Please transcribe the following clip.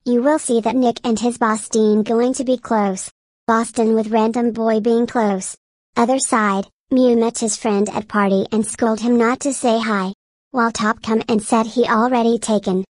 You will see that Nick and his boss Dean going to be close. Boston with random boy being close. Other side, Mew met his friend at party and scolded him not to say hi. While Top come and said he already taken.